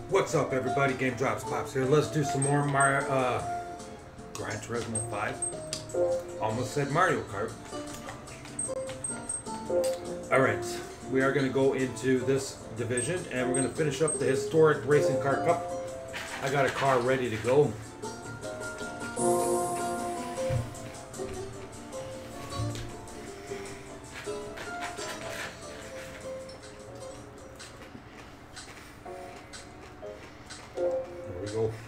What's up, everybody? Game Drops Pops here. Let's do some more Mario, Gran Turismo 5. Almost said Mario Kart. Alright, we are going to go into this division and we're going to finish up the Historic Racing Car Cup. I got a car ready to go. There we go.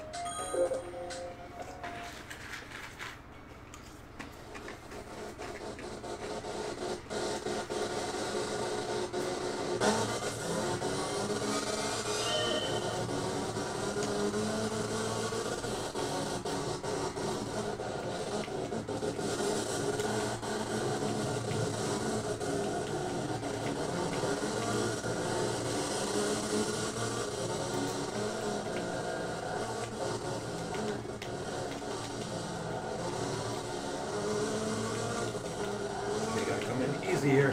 We gotta come in easy here.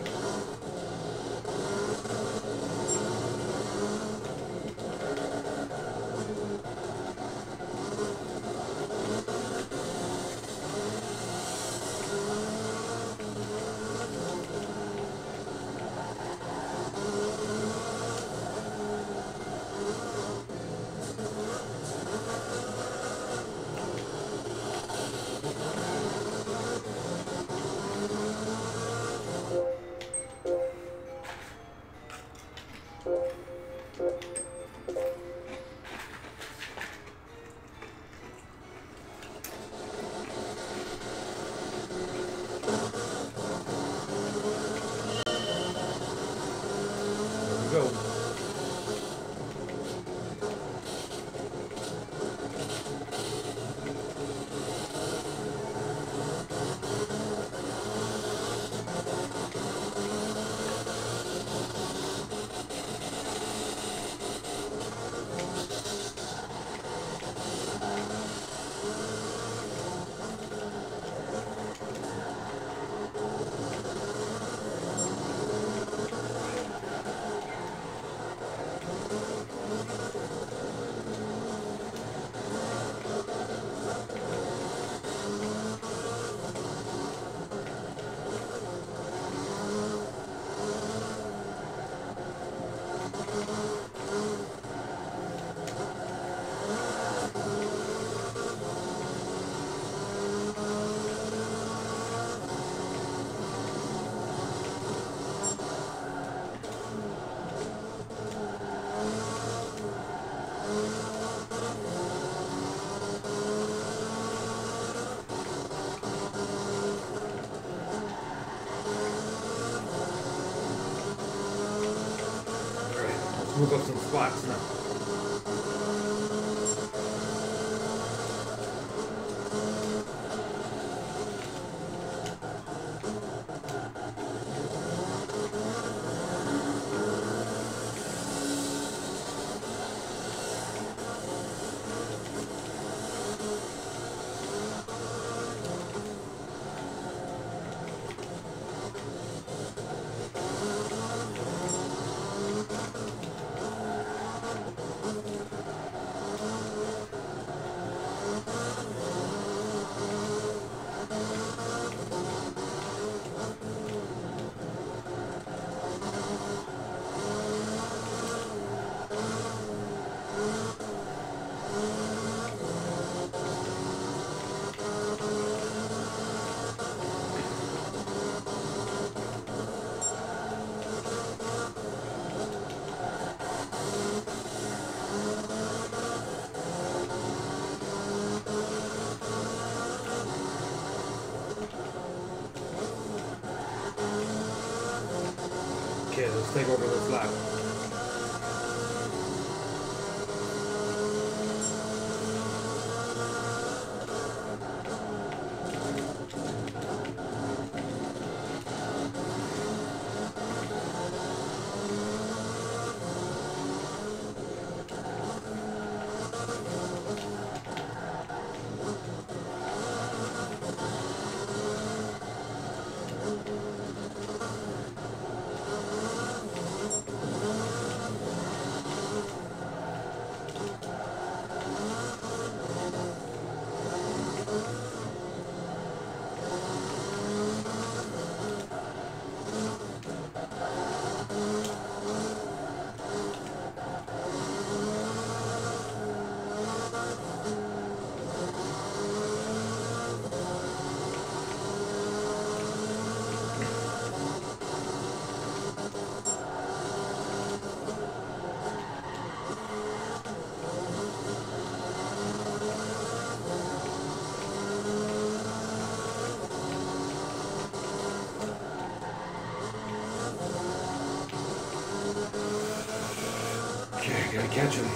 There we go. Move up some spots now. Okay, let's take over this lap. Okay, gotta catch him.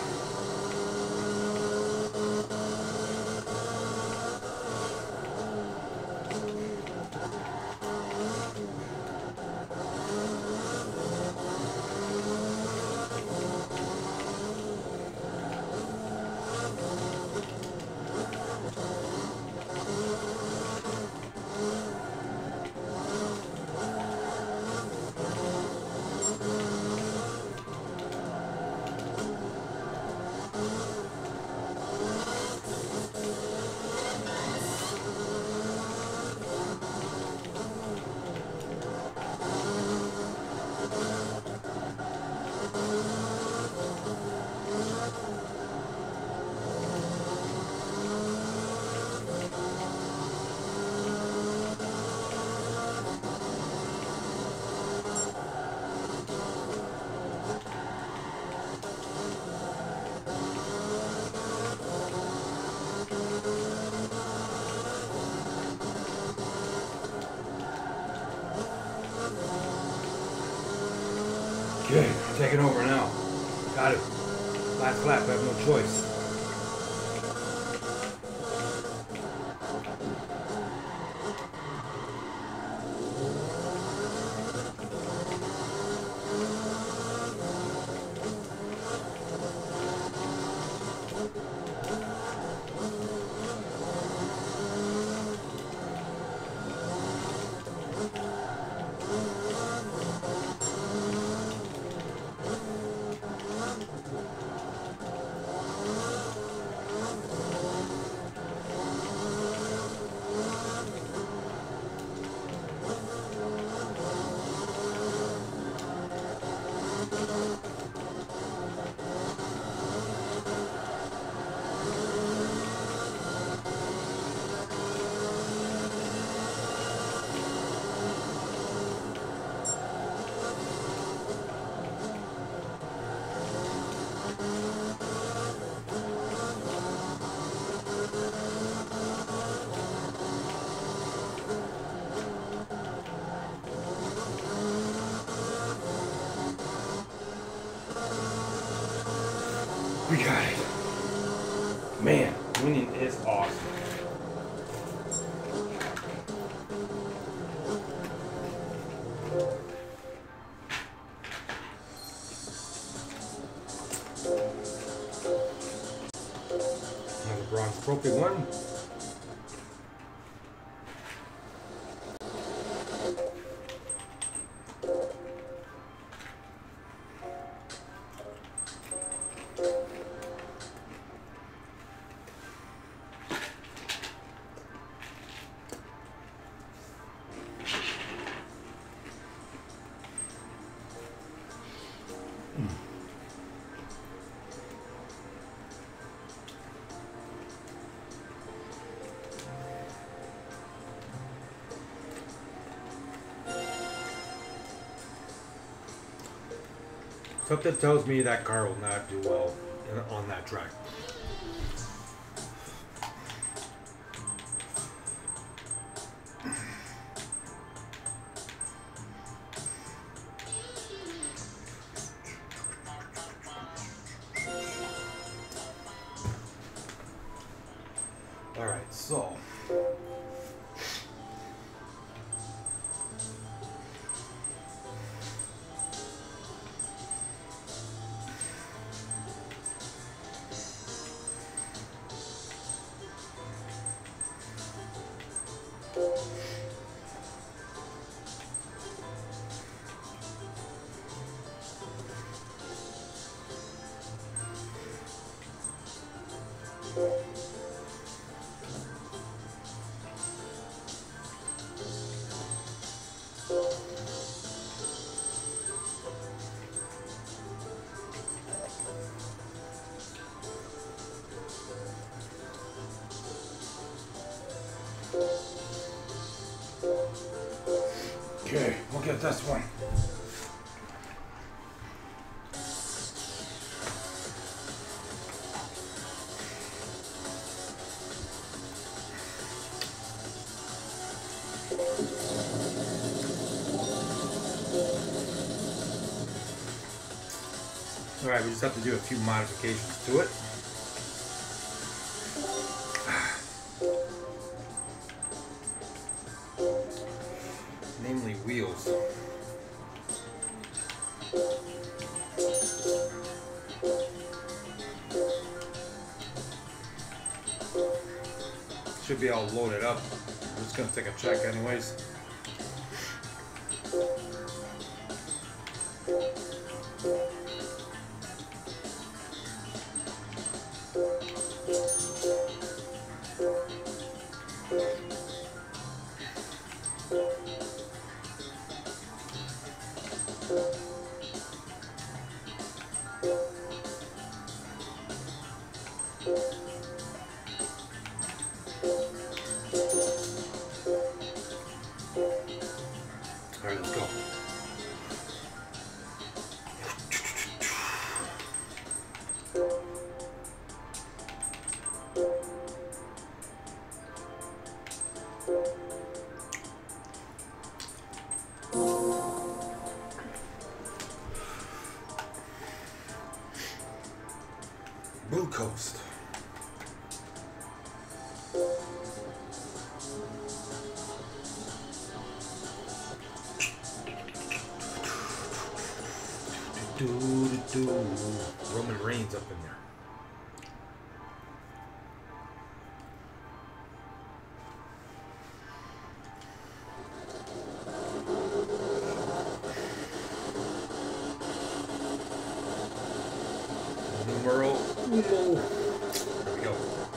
Okay, taking over now. Got it. Last flap, I have no choice. We got it. Man, winning is awesome. Another bronze trophy one. Something tells me that car will not do well on that track. All right, so. Okay, we'll get this one. Alright, we just have to do a few modifications to it. Namely wheels. Should be all loaded up. I'm just gonna take a check anyways. Alright, let's go. Blue Coast. Roman Reigns up in there. Numero uno. There we go.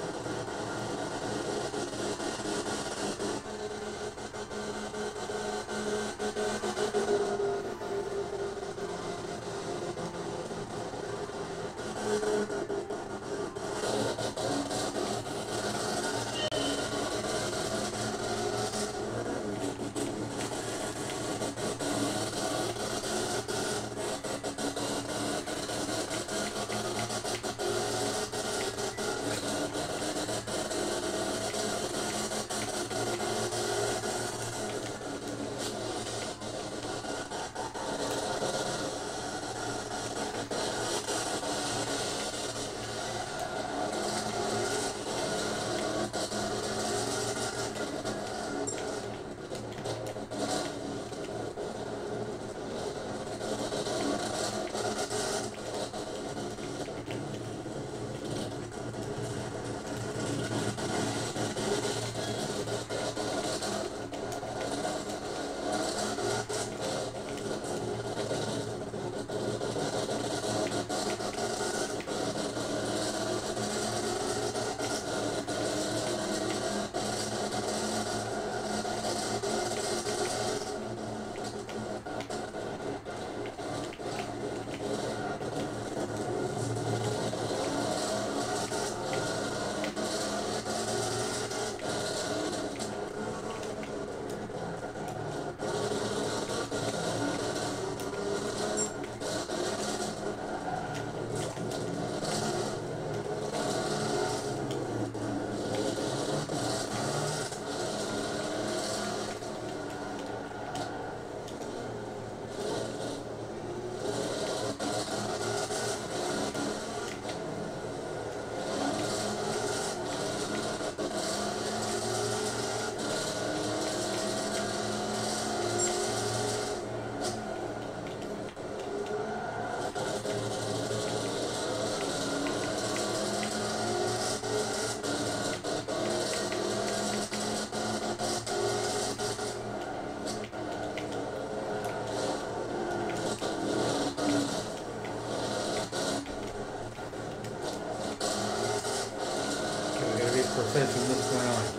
Professor, what's going on?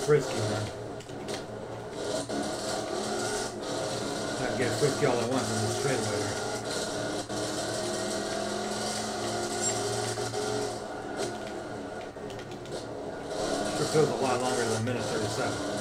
frisky, man. I can get frisky all I want in this straightaway here. Sure feels a lot longer than a minute 37.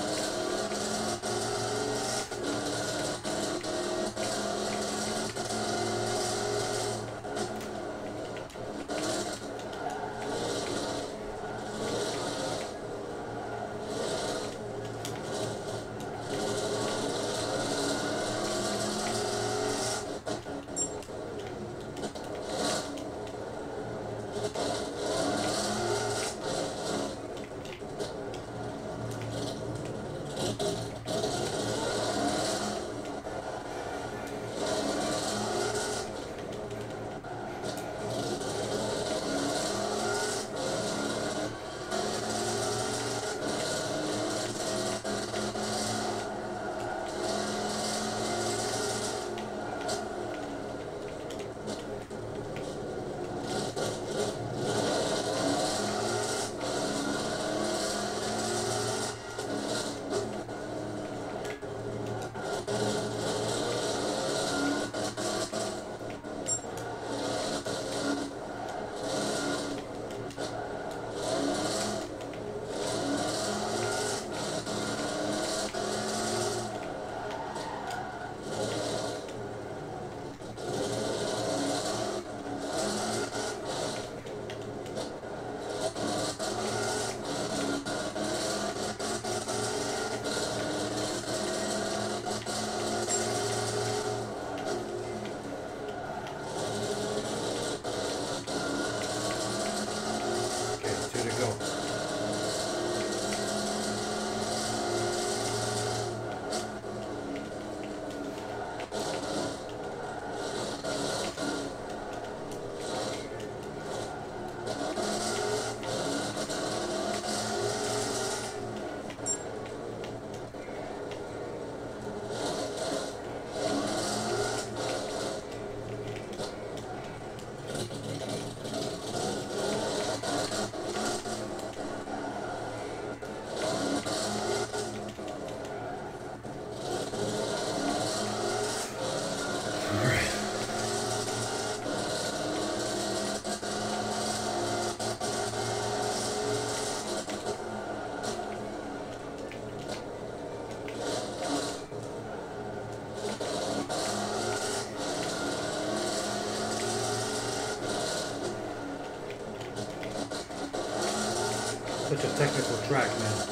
Such a technical track, man.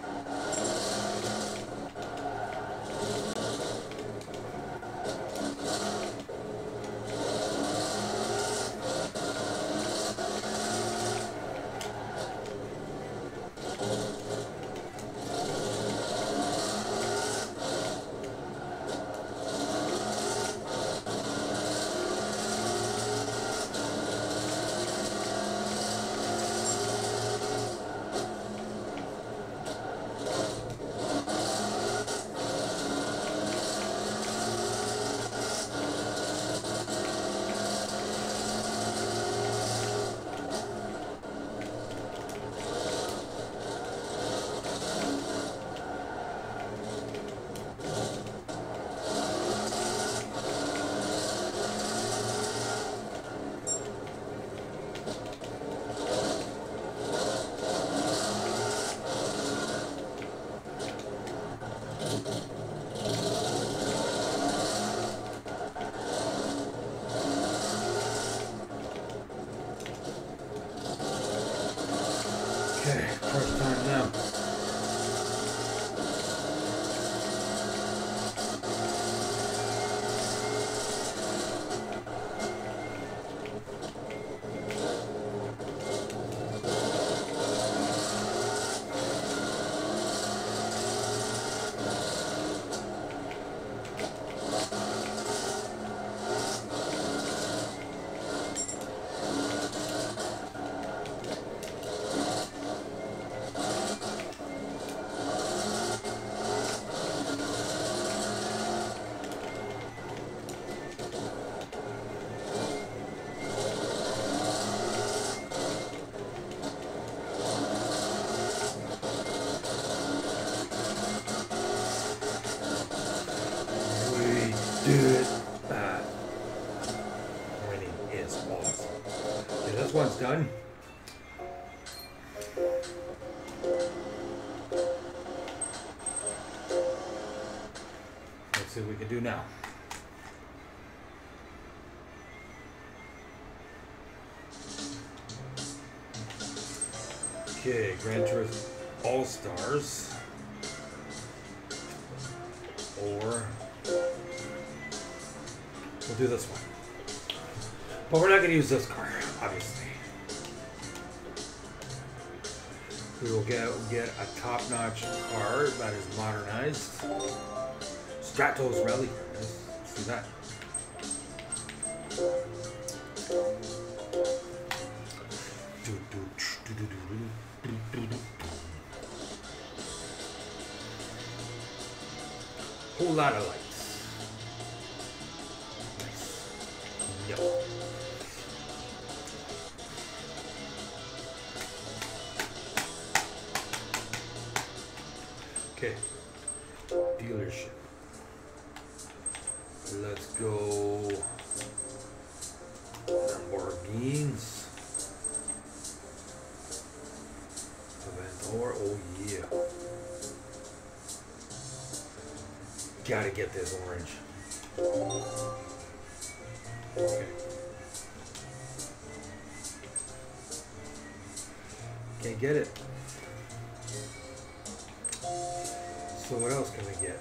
Okay, first time now. this one's done. Let's see what we can do now. Okay, Gran Turismo All-Stars. Or we'll do this one. But we're not going to use this car, obviously. We will get a top-notch car that is modernized. Stratos Rally. Let's see that. Whole lot of lights. Nice. Yep. Okay. Dealership. Let's go. Lamborghinis. Aventador. Oh yeah. Gotta get this orange. Okay. Can't get it. So what else can we get?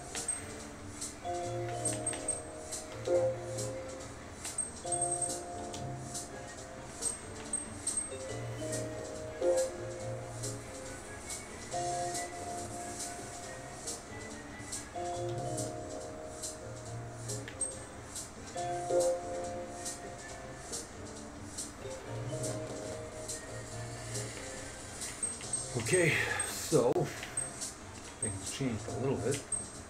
Okay, so things changed a little bit.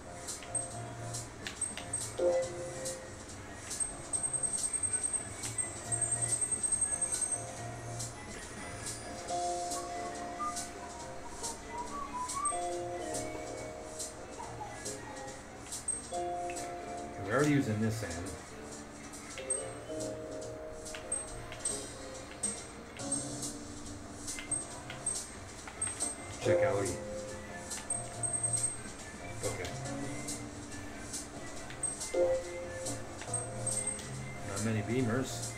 We're already using this end. Check out. Okay. Not many Beamers.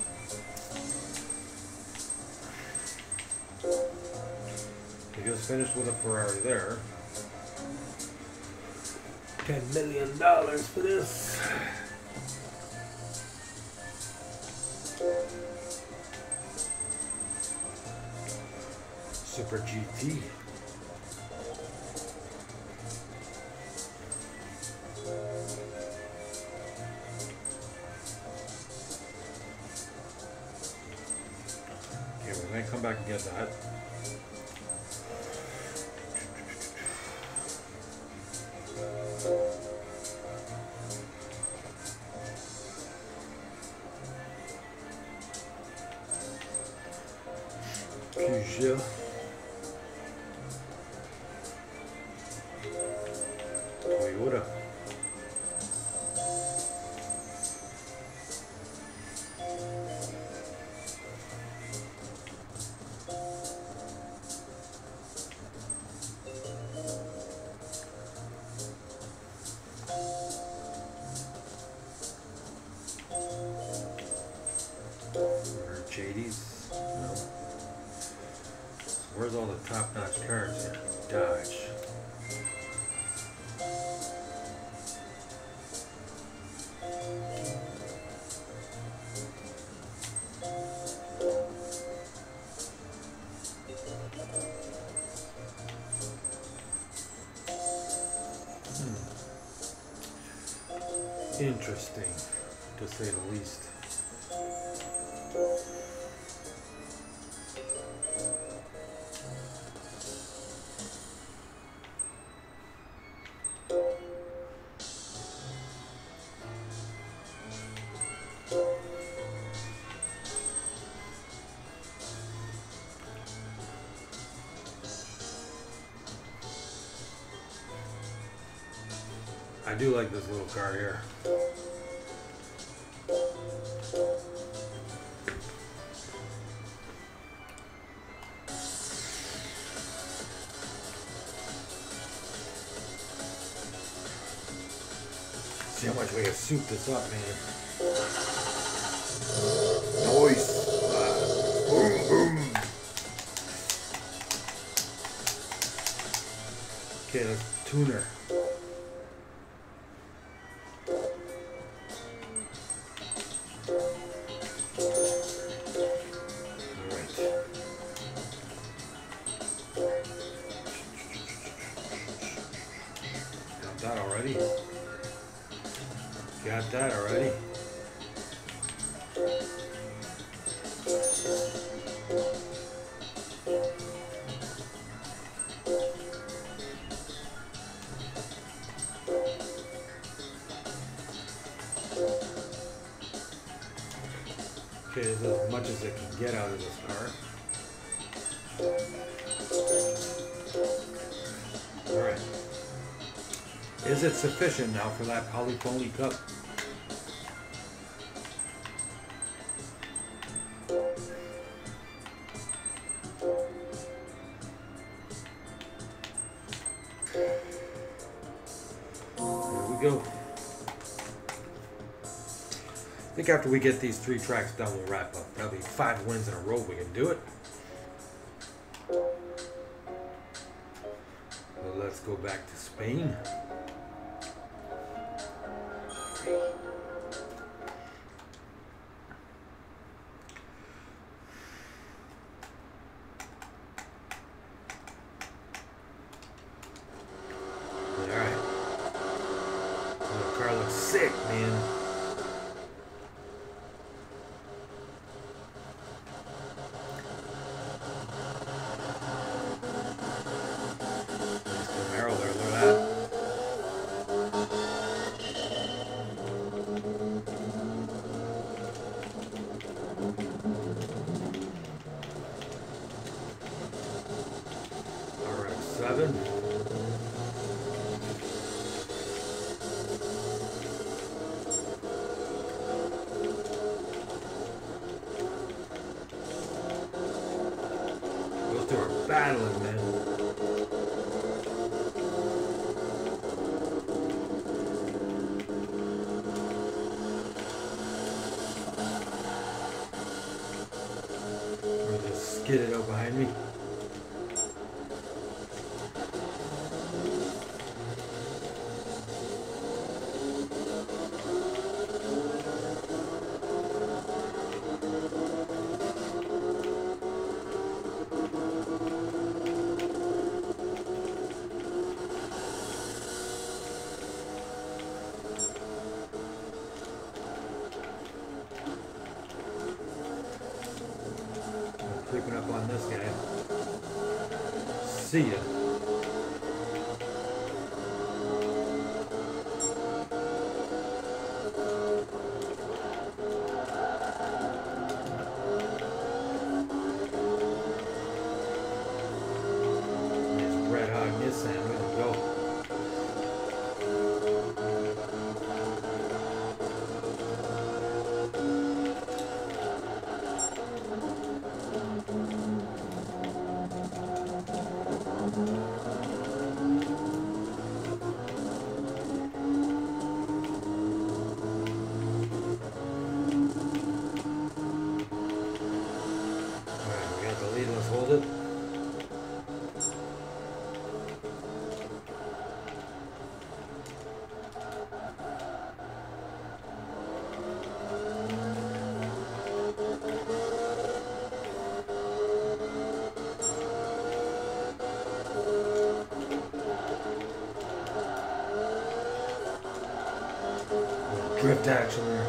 We just finished with a Ferrari there. $10 million for this. Super GT. Okay, we're gonna come back and get that. Peugeot. Toyota. Mercedes. No. So where's all the top-notch cars here? Dodge. Interesting, to say the least. I do like this little car here. much we can soup this up, man. Nice. Boom, boom. Okay, let's tune her. Got that already. Okay, this is as much as it can get out of this car. Alright. Is it sufficient now for that polyphony cup? Go. I think after we get these 3 tracks done, we'll wrap up. That'll be 5 wins in a row. We can do it. Well, let's go back to Spain. Sick, man. Nice Camaro there, look at that. RX-7. Battling, man. Or just skid it out behind me. Creeping up on this guy. See ya. Nice red hot Nissan. Way to go. Let's hold it. Drift action there.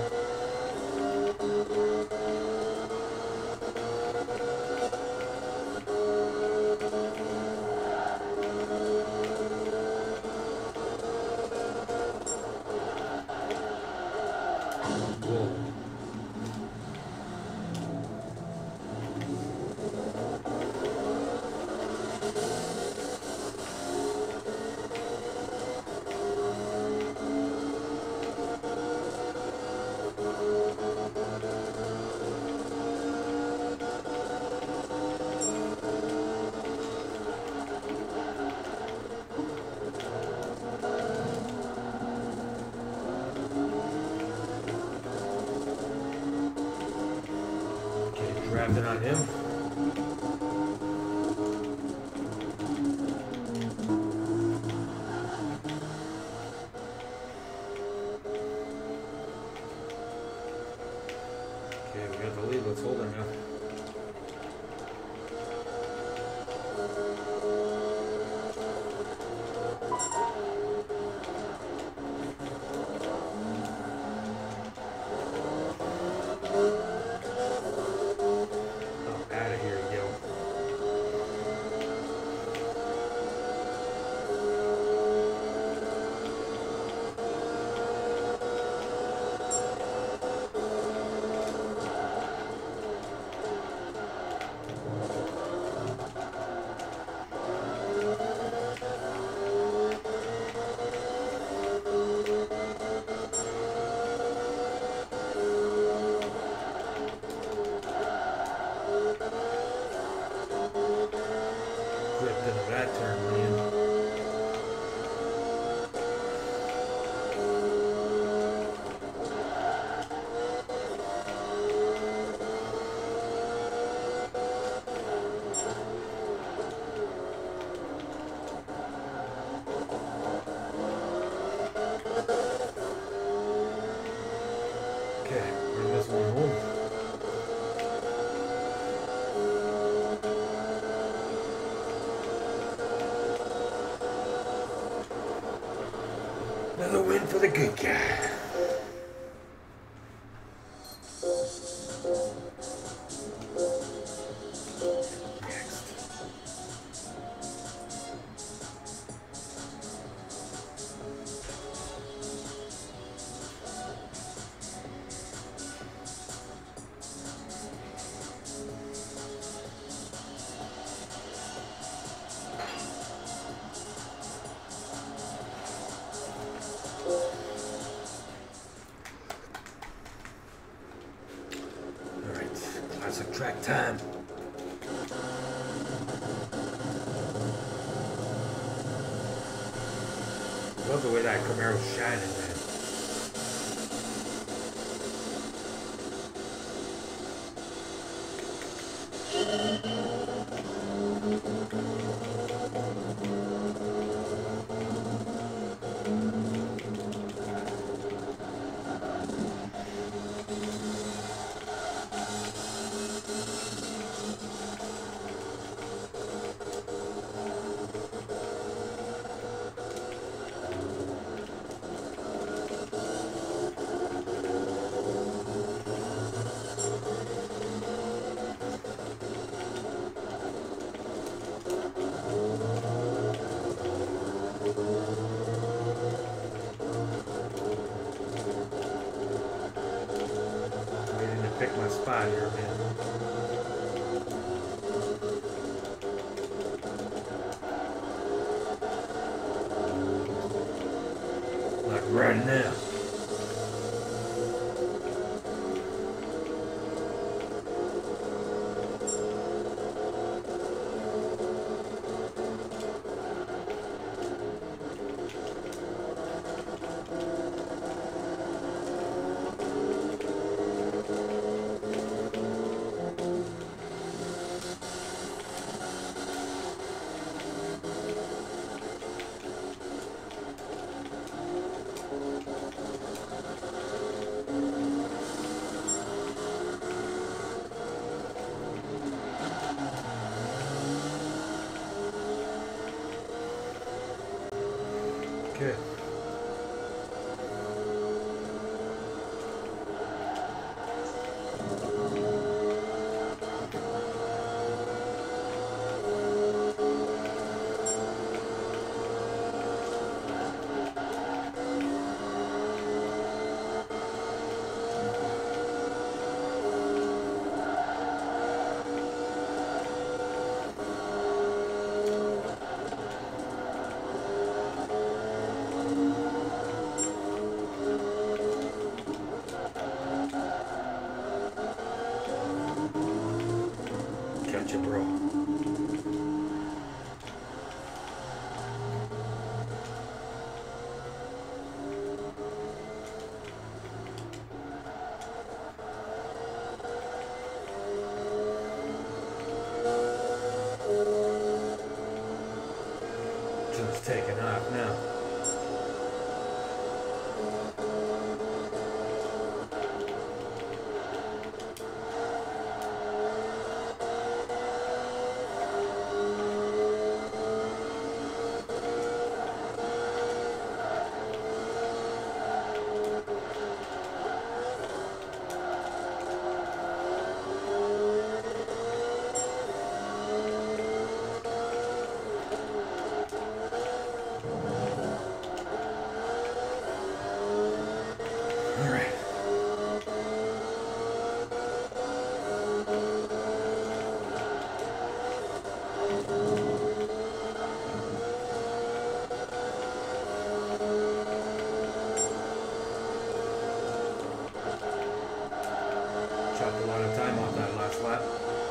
Drafting on him. Okay, we got the lead. Let's hold it now. Another win for the good guy. Classic track time. Love the way that Camaro's shining, man. Pick my spot here, man. Like right now. Okay. Gotcha, bro. sucked a lot of time off that last lap.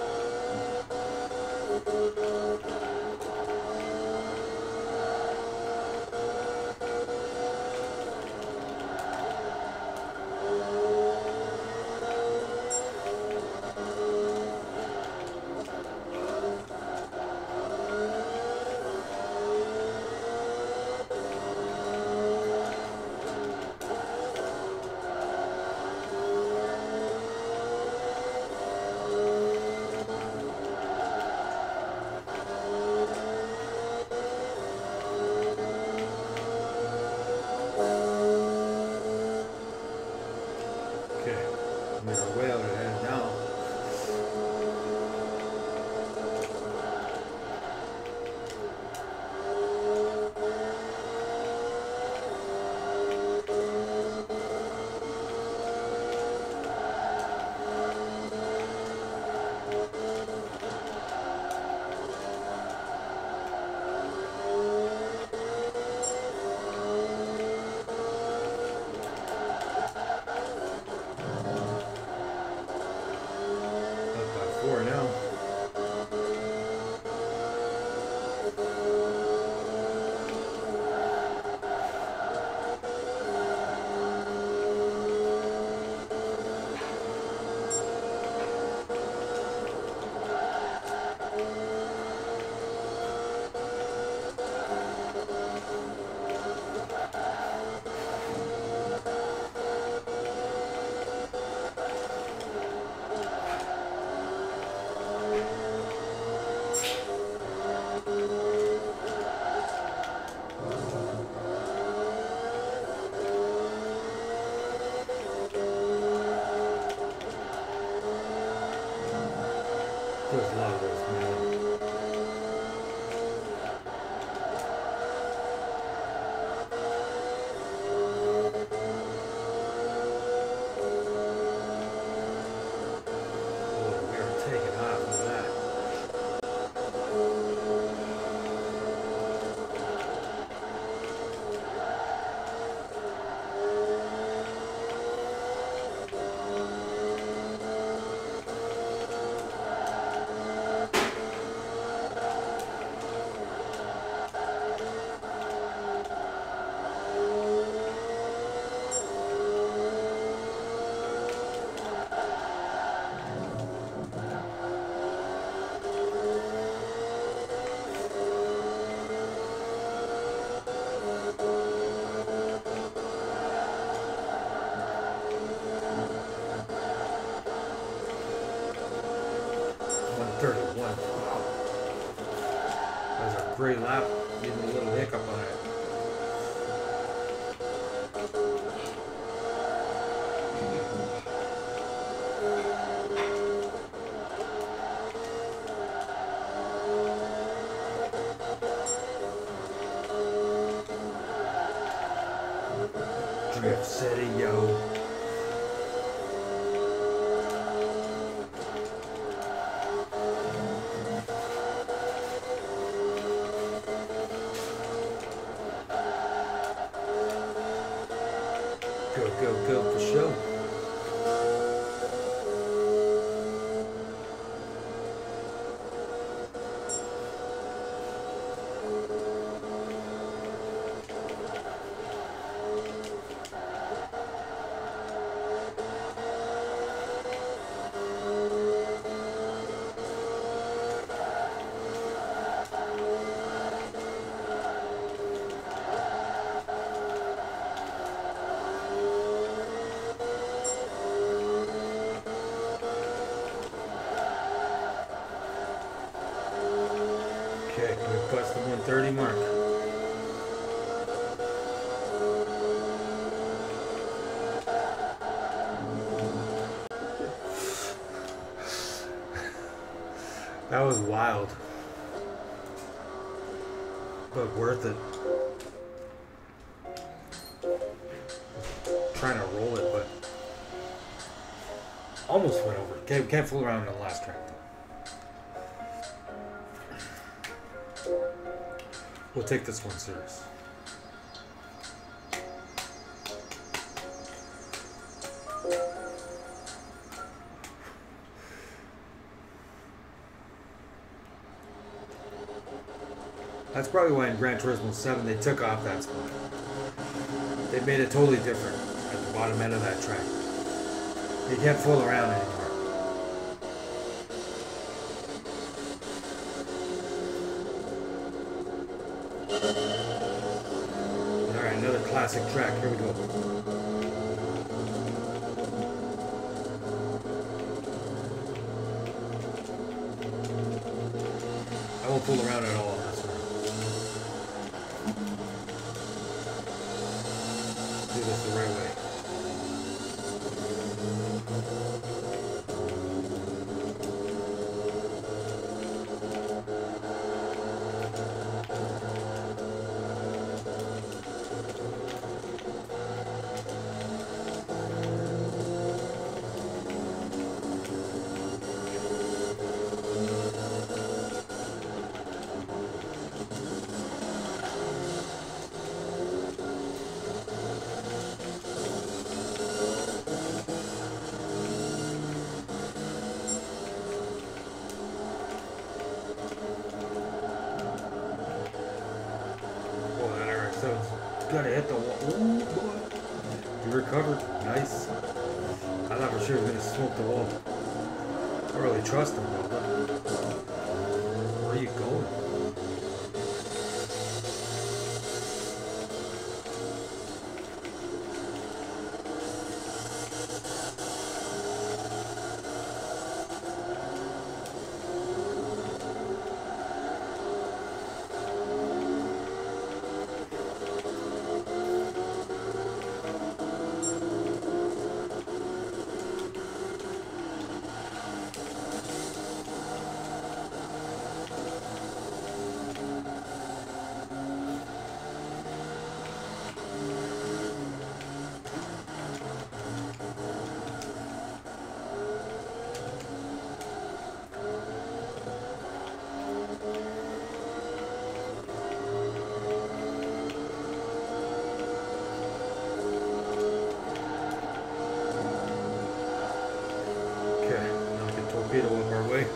There's levels, man. Oh, we are taking off with that. Great lap, getting a little hiccup on it. Drift City, yo. Go for show. Okay, we bust the 130 mark. That was wild, but worth it. Trying to roll it, but almost went over. Okay, we can't fool around in the last track. We'll take this one serious. That's probably why in Gran Turismo 7 they took off that spot. They made it totally different at the bottom end of that track. You can't fool around anymore. Alright, another classic track. Here we go. I won't fool around at all on this one. Do this the right way. Gotta hit the wall. Ooh, boy. You recovered. Nice. I thought for sure he was gonna smoke the wall. I don't really trust him, though. Where are you going? Torpedo up our way.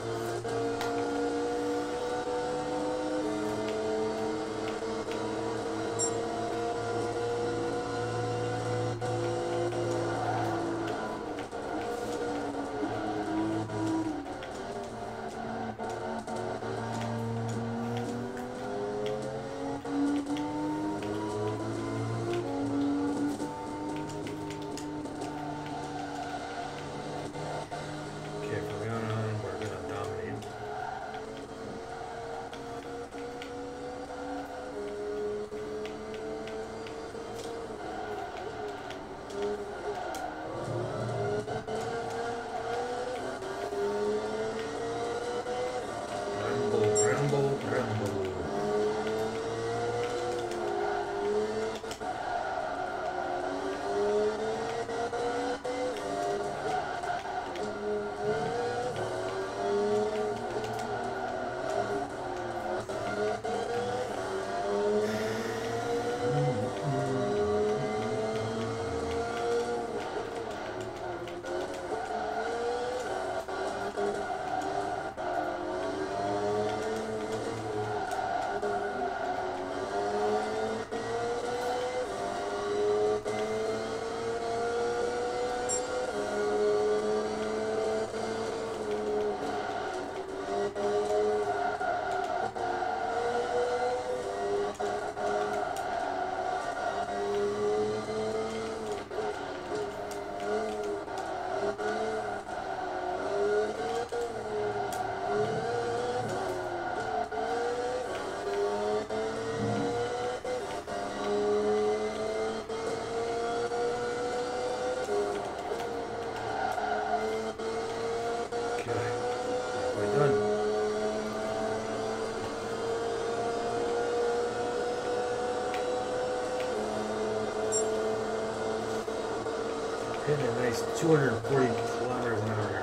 Hitting a nice 240 kilometers an hour here.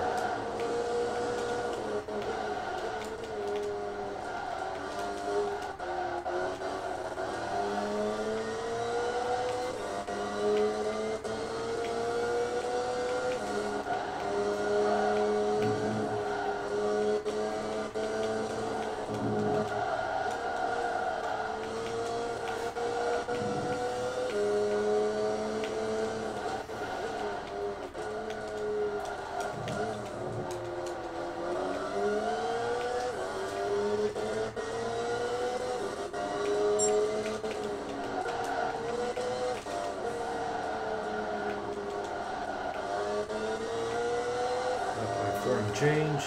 4 and change.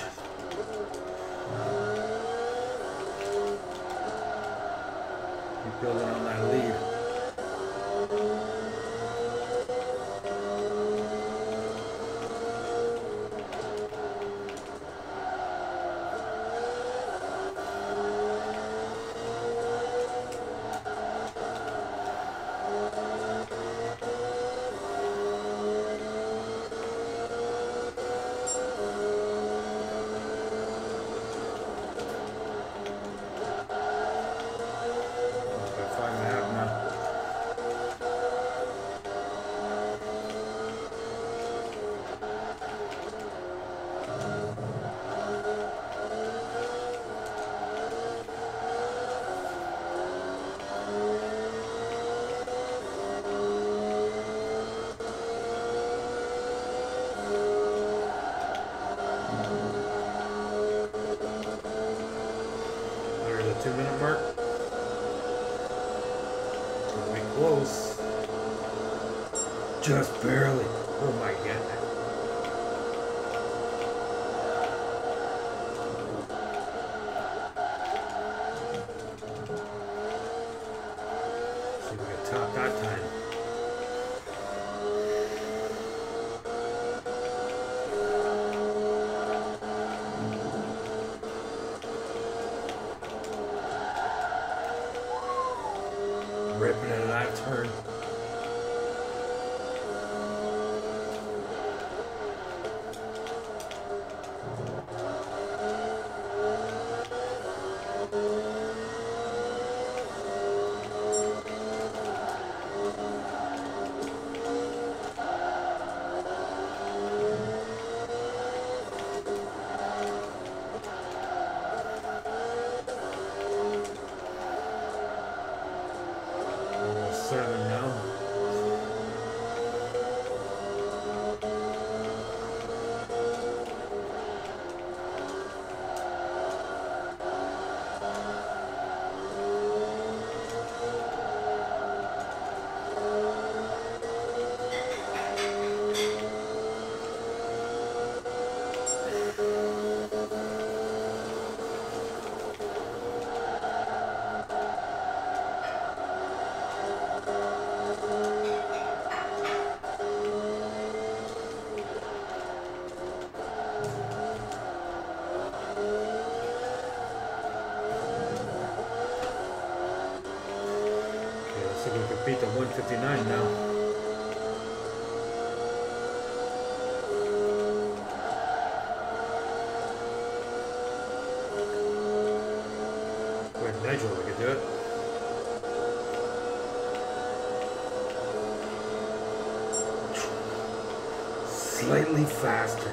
Keep building on that lead. There's a 2-minute mark. Gonna be close. Just barely. Oh my god. See if we can top that time. Ripping into that turn. Almost 7 now. So we can beat the 159 now. With Nigel, we could do it. Slightly faster.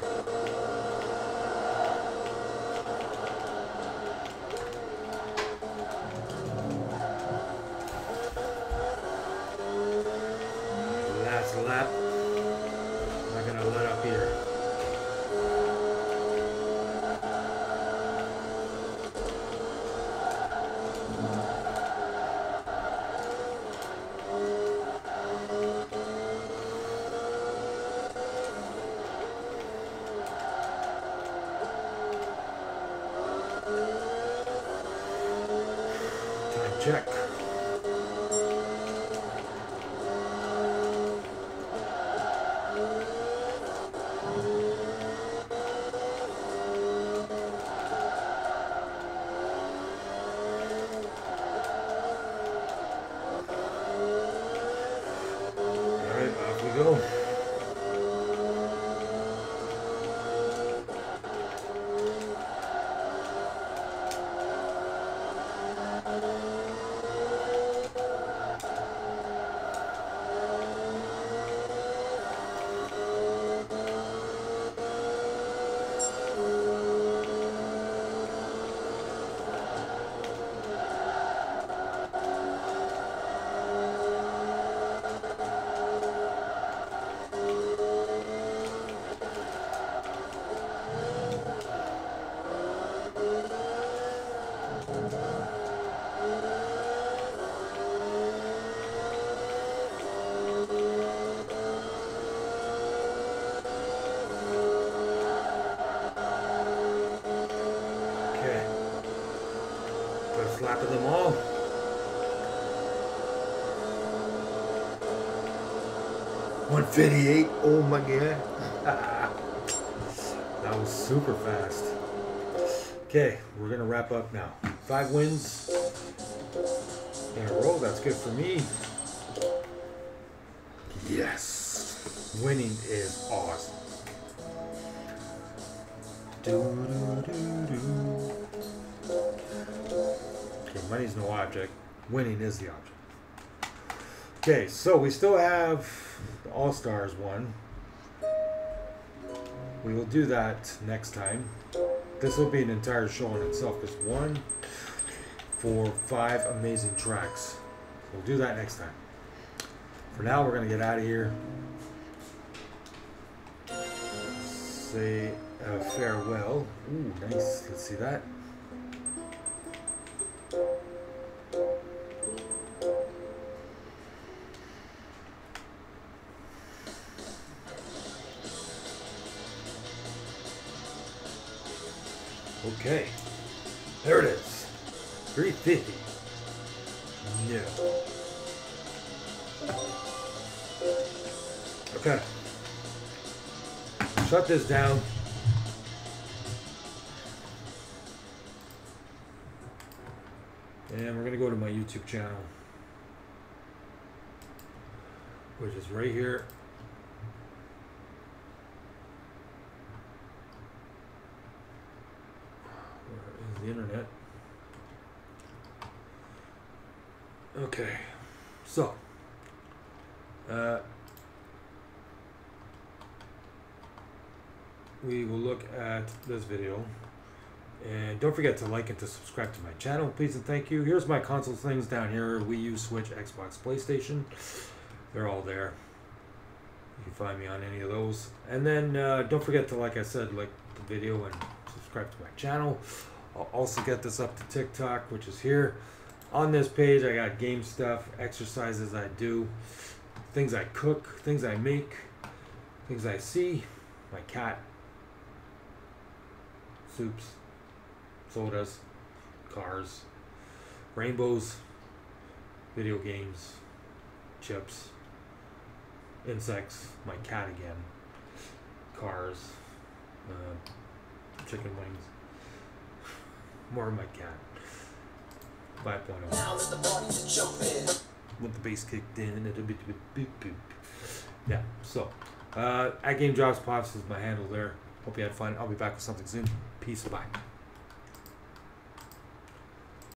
Lap. Not gonna let up here. Time check. Go. Slapping them all. 158. Oh my god. That was super fast. Okay, we're gonna wrap up now. 5 wins in a row. That's good for me. Yes. Winning is awesome. Okay, money's no object. Winning is the object. Okay, so we still have the All-Stars one. We will do that next time. This will be an entire show in itself. Because 1, 4, 5 amazing tracks. We'll do that next time. For now, we're going to get out of here. Say farewell. Ooh, nice. Let's see that. Okay, there it is. 350. Yeah. Okay. Shut this down. And we're gonna go to my YouTube channel, which is right here. The internet. Okay, so we will look at this video, and don't forget to like and to subscribe to my channel, please and thank you. Here's my console things down here: Wii U, Switch, Xbox, PlayStation. They're all there. You can find me on any of those. And then don't forget to, like I said, like the video and subscribe to my channel. I'll also get this up to TikTok, which is here. On this page, I got game stuff, exercises I do, things I cook, things I make, things I see, my cat, soups, sodas, cars, rainbows, video games, chips, insects, my cat again, cars, chicken wings. More of my cat. 5.0. Now let the party to jump in. With the bass kicked in and a bit boop boop. Yeah, so at Game Drops Pops is my handle there. Hope you had fun. I'll be back with something soon. Peace, bye.